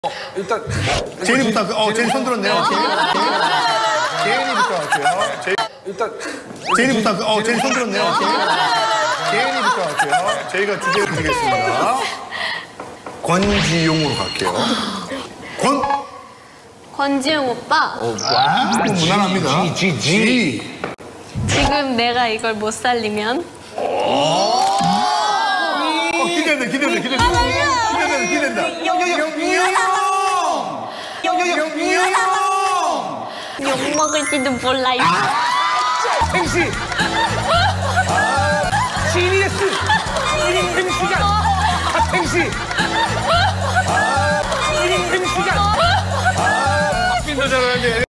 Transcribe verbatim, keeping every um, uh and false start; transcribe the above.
어, 일단 제인이부터 할게요. 어, 제인 손 들었네요. 제인이부터 할게요. 제인, 일단 제인이부터 할게요. 어, 제인 손 들었네요. 제인이부터 할게요. 저희가 주제를 드리겠습니다. 권지용으로 갈게요. 권? 권지용 오빠, 아, 무난합니다. 지, 지. 지금 내가 이걸 못 살리면 어, 기대된다, 기대된다, 기대된다. 기대된다, 기대된다. 욕 먹을지도 몰라. 이거. 탱씨 지니어스 탱씨가 아 탱씨